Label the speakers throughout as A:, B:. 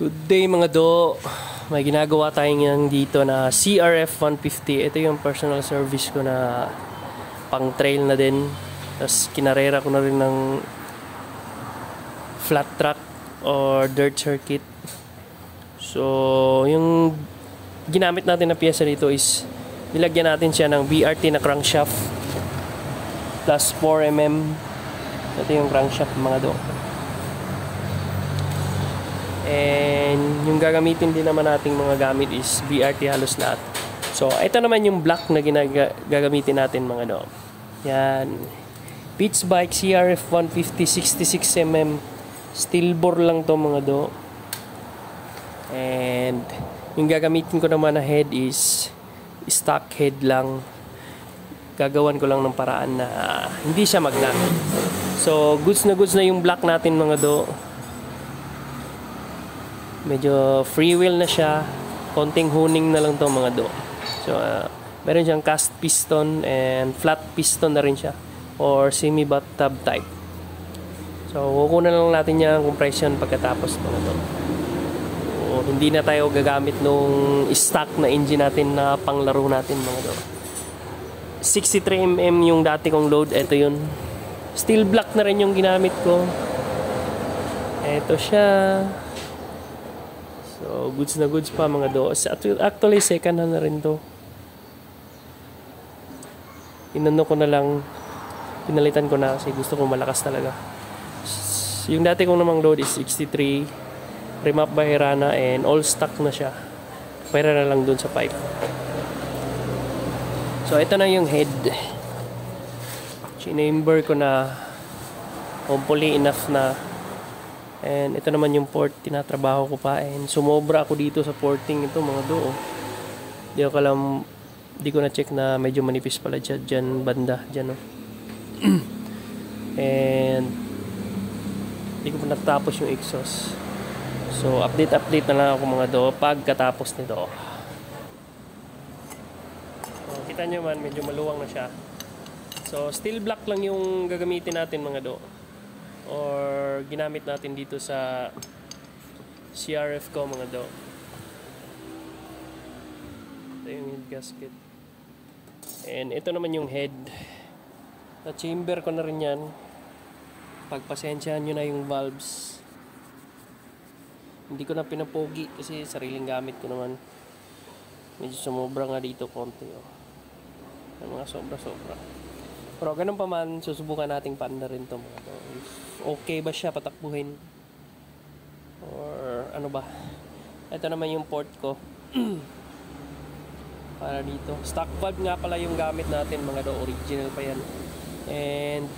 A: Good day mga do. May ginagawa tayong dito na CRF 150. Ito yung personal service ko na pang trail na din. Tapos kinarera ko na rin ng flat track or dirt circuit. So yung ginamit natin na piyesa dito is nilagyan natin siya ng BRT na crankshaft plus 4mm. Ito yung crankshaft mga do. And yung gagamitin din naman nating mga gamit is BRT halos lahat. So ito naman yung block na gagamitin natin mga do. Yan. Pitch bike CRF 150 66mm. Steel bore lang to mga do. And yung gagamitin ko naman na head is stock head lang. Gagawan ko lang ng paraan na hindi siya magnat. So goods na yung block natin mga do. Medyo free wheel na siya. Konting honing na lang to mga do. So meron siyang cast piston and flat piston na rin siya or semi bathtub type. So kukunan lang natin yung compression pagkatapos mga do. So, hindi na tayo gagamit nung stock na engine natin na panglaro natin mga do. 63mm yung dati kong load. Ito yun. Steel block na rin yung ginamit ko. Ito siya. So, goods na goods pa mga do. Actually, second hand na rin to. Inano ko na lang. Pinalitan ko na kasi gusto ko malakas talaga. Yung dati kong namang load is 63. Remap by Hirana and all stock na siya. Pera na lang dun sa pipe. So, ito na yung head. Chinamber ko na. Hopefully enough na. And ito naman yung port, tinatrabaho ko pa. And sumobra ako dito sa porting ito mga do. Di ko na check na medyo manipis pala dyan banda. Dyan, oh. And di ko pa natapos yung exhaust. So update na lang ako mga do pagkatapos nito. So, kita nyo man, medyo maluwang na siya. So steel block lang yung gagamitin natin mga do. Or ginamit natin dito sa CRF ko mga do. Ito yung head gasket. And ito naman yung head. Na-chamber ko na rin yan. Pagpasensyahan nyo na yung valves. Hindi ko na pinapogi kasi sariling gamit ko naman. Medyo sumobra nga dito konti. Oh. Yung mga sobra-sobra. Pero ganun pa man, susubukan nating paanda rin to mga to. Okay ba siya patakbuhin? Or ano ba? Ito naman yung port ko. Para dito. Stock valve nga pala yung gamit natin mga do. Original pa yan. And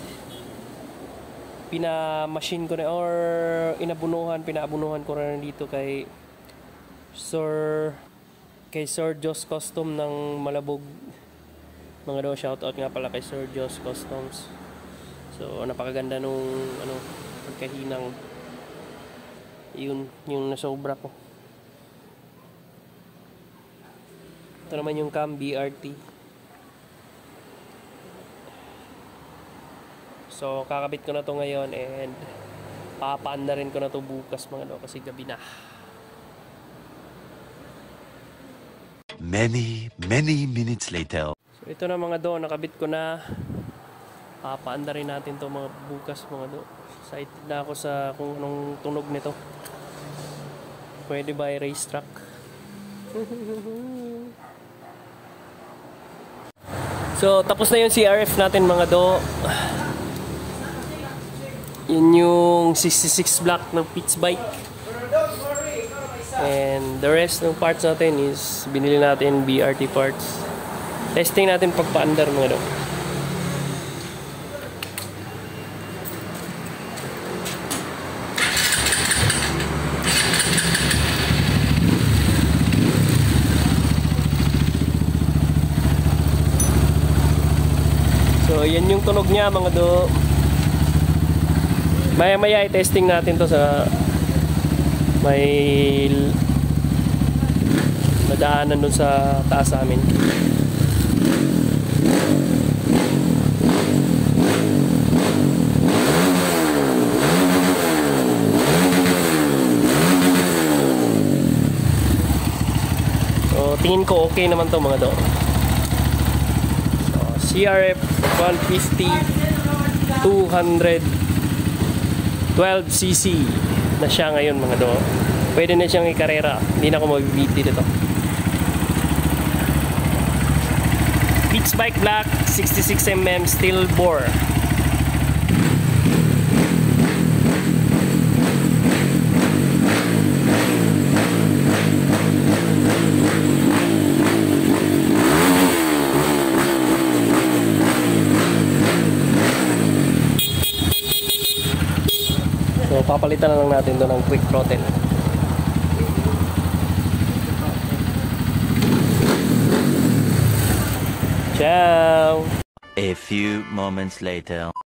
A: pinamachine ko na or pinaabunuhan ko na dito kay Sir Jos Custom ng Malabog. Mga do, shoutout nga pala kay Sir Jos Customs. So napakaganda nung pagkahinang yun yung nasobra ko. Ito naman yung cam BRT. So kakabit ko na to ngayon and papaanda rin ko na to bukas mga do kasi gabi na.
B: Many minutes later.
A: So ito na mga do, nakabit ko na. Papaanda rin natin to mga bukas mga do. Excited na ako sa kung anong tunog nito. Pwede ba i-race track? So tapos na yung CRF natin mga do. Yun yung 66 block ng pitch bike. And the rest ng parts natin is binili natin BRT parts. Testing natin pagpaandar mga do. So yan yung tunog niya mga do. Maya i-testing natin to sa may nadaanan dun sa taas amin. tingin ko okay naman to mga do. So, CRF 150 212cc na siya ngayon mga do. Pwede na siyang ikarera. Hindi na ako mabibit dito. Beach Bike Black 66mm steel bore. So papalitan na lang natin doon ng quick throttle. Ciao!
B: A few moments later.